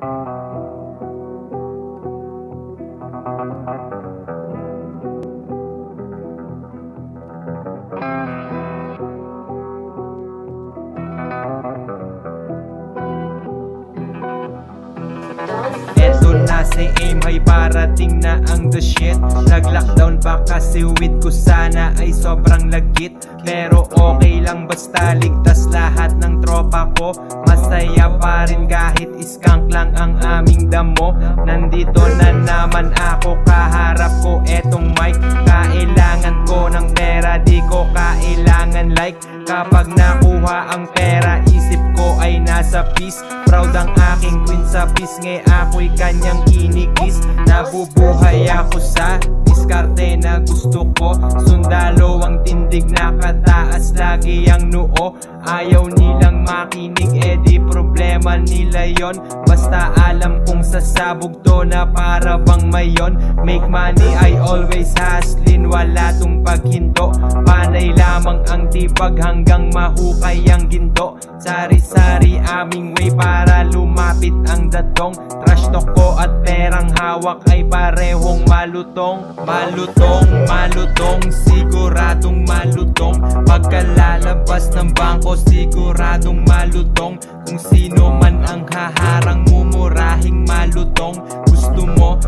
Eto na si aim high, parating na ang the shit. Nag-lockdown pa kasi weed ko sana ay sobrang lagit. Pero okay lang basta ligtas lahat ng tropa ko. Masaya pa rin kahit skunk lang ang aming damo. Nandito na naman ako, kaharap ko etong mic. Kailangan ko ng pera, di ko kailangan like. Kapag nakuha ang pera, isip ko ay nasa peace. Proud ang aking queen sa peace, ngay ako'y kanyang kinikis. Nabubuhay ako sa diskarte na gusto ko. Sundalo ang tindig, nakataas lagi ang noo. Ayaw nilang makinig, di problema nila yon. Basta alam kong sasabog to na para bang mayon. Make money, I always hustlin, wala tong paghinto. Panay lamang ang tipag hanggang mahukay ang ginto. Sari-sari aming way para lumapit ang datong. Trash talk ko at perang hawak ay parehong malutong. Malutong, malutong, siguradong malutong. Pagkalalabas ng bangko, siguradong malutong. Kung sino man ang haharang, mumurahing malutong. Gusto mo,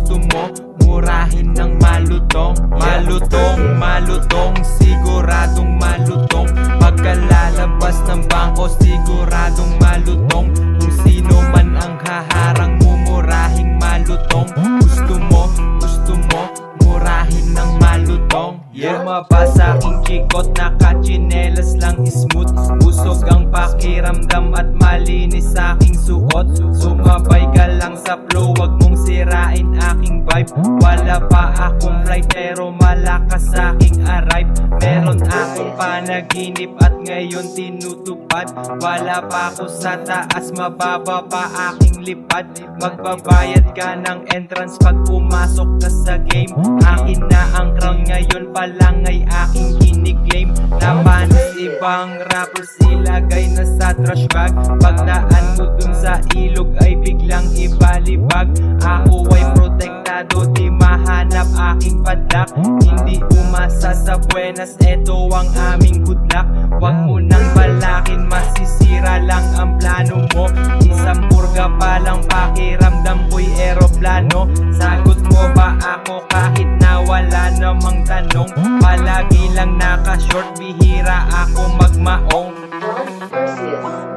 murahin ng malutong. Malutong, malutong, siguradong malutong. Pagkalalabas ng bangko, siguradong malutong. Kung sino man ang haharang, mumurahing malutong. Gusto mo, murahin ng malutong. Lumabas sa aking chikot, nakachinelas lang smooth. Busog ang pakiramdam at malinis sa aking suot. Sumabay ka lang sa flow, wag mong sirain aking vibe. Wala pa akong flight pero malakas sa aking arrive. Meron akong panaginip at ngayon tinutupad. Wala pa ako sa taas, mababa pa aking lipad. Magbabayad ka ng entrance pag pumasok ka sa game. Akin na ang crown, ngayon pa lang ay aking kiniklaim. Napanis ibang rappers, ilagay na sa trash bag. Pagdaan mo dun sa ilog ay biglang ibalibag. Ako ay protektado, di mahanap aking padlak. Hindi umasa sa buenas, eto ang aming good luck. Wag mo nang balakin, masisira lang ang plano mo. Isang burga pa lang, pakiramdam ko'y eroplano. Sagot mo ba ako kahit na wala namang tanong? Palagi lang naka-short, bihira ako magmaong.